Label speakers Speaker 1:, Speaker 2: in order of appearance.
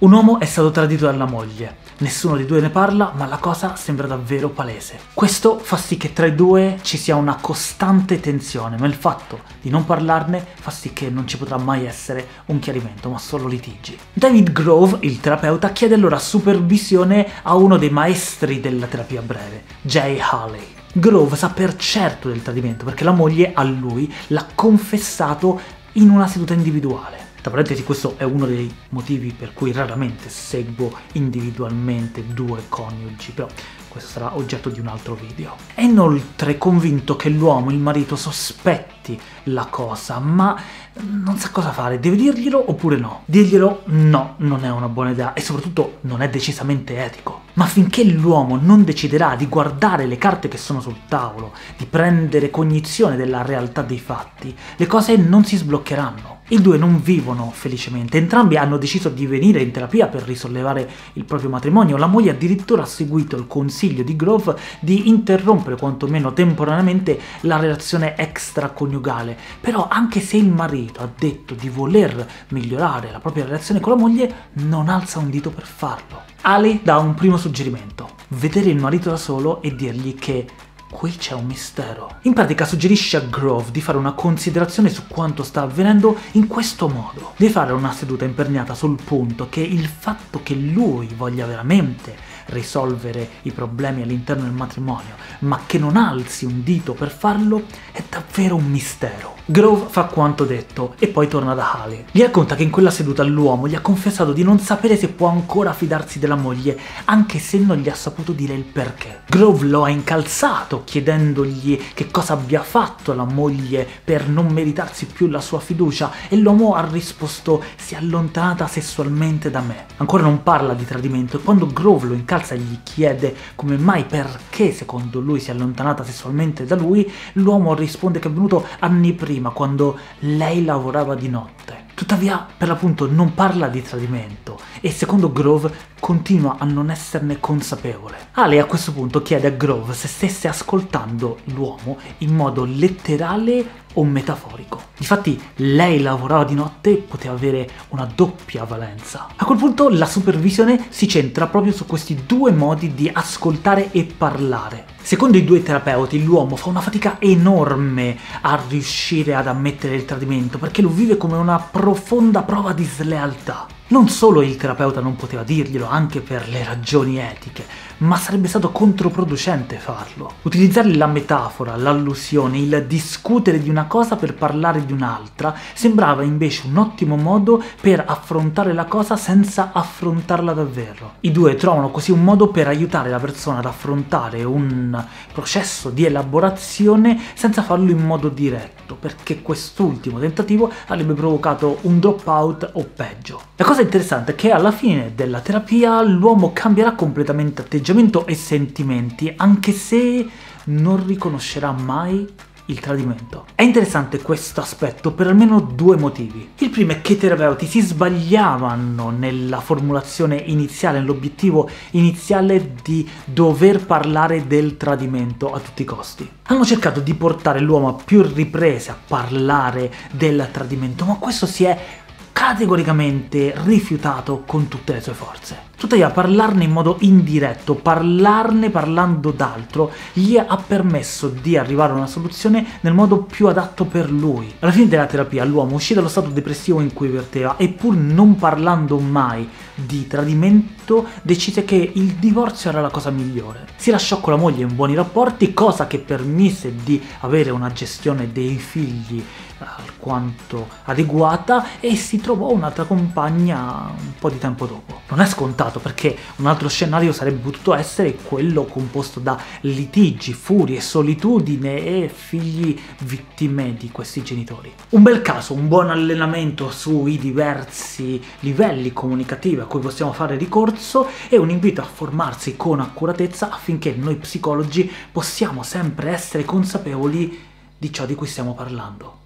Speaker 1: Un uomo è stato tradito dalla moglie. Nessuno dei due ne parla, ma la cosa sembra davvero palese. Questo fa sì che tra i due ci sia una costante tensione, ma il fatto di non parlarne fa sì che non ci potrà mai essere un chiarimento, ma solo litigi. David Grove, il terapeuta, chiede allora supervisione a uno dei maestri della terapia breve, Jay Haley. Grove sa per certo del tradimento perché la moglie a lui l'ha confessato in una seduta individuale. Tra parentesi, questo è uno dei motivi per cui raramente seguo individualmente due coniugi, però questo sarà oggetto di un altro video. È inoltre convinto che l'uomo, il marito, sospetti la cosa, ma non sa cosa fare. Deve dirglielo oppure no? Dirglielo no, non è una buona idea e soprattutto non è decisamente etico. Ma finché l'uomo non deciderà di guardare le carte che sono sul tavolo, di prendere cognizione della realtà dei fatti, le cose non si sbloccheranno. I due non vivono felicemente, entrambi hanno deciso di venire in terapia per risollevare il proprio matrimonio. La moglie addirittura ha seguito il consiglio di Grove di interrompere quantomeno temporaneamente la relazione extraconiugale. Però anche se il marito ha detto di voler migliorare la propria relazione con la moglie, non alza un dito per farlo. Haley dà un primo suggerimento: vedere il marito da solo e dirgli che qui c'è un mistero. In pratica suggerisce a Grove di fare una considerazione su quanto sta avvenendo in questo modo. Di fare una seduta imperniata sul punto che il fatto che lui voglia veramente risolvere i problemi all'interno del matrimonio, ma che non alzi un dito per farlo, è davvero un mistero. Grove fa quanto detto e poi torna da Haley. Gli racconta che in quella seduta l'uomo gli ha confessato di non sapere se può ancora fidarsi della moglie, anche se non gli ha saputo dire il perché. Grove lo ha incalzato chiedendogli che cosa abbia fatto la moglie per non meritarsi più la sua fiducia e l'uomo ha risposto: si è allontanata sessualmente da me. Ancora non parla di tradimento e quando Grove lo incalza e gli chiede come mai, perché secondo lui si è allontanata sessualmente da lui, l'uomo risponde che è venuto anni prima, quando lei lavorava di notte. Tuttavia, per l'appunto, non parla di tradimento e secondo Grove continua a non esserne consapevole. Haley a questo punto chiede a Grove se stesse ascoltando l'uomo in modo letterale o metaforico. Difatti lei lavorava di notte e poteva avere una doppia valenza. A quel punto la supervisione si centra proprio su questi due modi di ascoltare e parlare. Secondo i due terapeuti l'uomo fa una fatica enorme a riuscire ad ammettere il tradimento perché lo vive come una profonda prova di slealtà. Non solo il terapeuta non poteva dirglielo, anche per le ragioni etiche, ma sarebbe stato controproducente farlo. Utilizzare la metafora, l'allusione, il discutere di una cosa per parlare di un'altra sembrava invece un ottimo modo per affrontare la cosa senza affrontarla davvero. I due trovano così un modo per aiutare la persona ad affrontare un processo di elaborazione senza farlo in modo diretto, perché quest'ultimo tentativo avrebbe provocato un dropout o peggio. La cosa interessante è che alla fine della terapia l'uomo cambierà completamente atteggiamento e sentimenti, anche se non riconoscerà mai il tradimento. È interessante questo aspetto per almeno due motivi. Il primo è che i terapeuti si sbagliavano nella formulazione iniziale, nell'obiettivo iniziale di dover parlare del tradimento a tutti i costi. Hanno cercato di portare l'uomo a più riprese a parlare del tradimento, ma questo si è categoricamente rifiutato con tutte le sue forze. Tuttavia parlarne in modo indiretto, parlando d'altro, gli ha permesso di arrivare a una soluzione nel modo più adatto per lui. Alla fine della terapia l'uomo uscì dallo stato depressivo in cui verteva e pur non parlando mai di tradimento decise che il divorzio era la cosa migliore. Si lasciò con la moglie in buoni rapporti, cosa che permise di avere una gestione dei figli alquanto adeguata e si trovò un'altra compagna un po' di tempo dopo. Non è scontato perché un altro scenario sarebbe potuto essere quello composto da litigi, furie, solitudine e figli vittime di questi genitori. Un bel caso, un buon allenamento sui diversi livelli comunicativi a cui possiamo fare ricorso e un invito a formarsi con accuratezza affinché noi psicologi possiamo sempre essere consapevoli di ciò di cui stiamo parlando.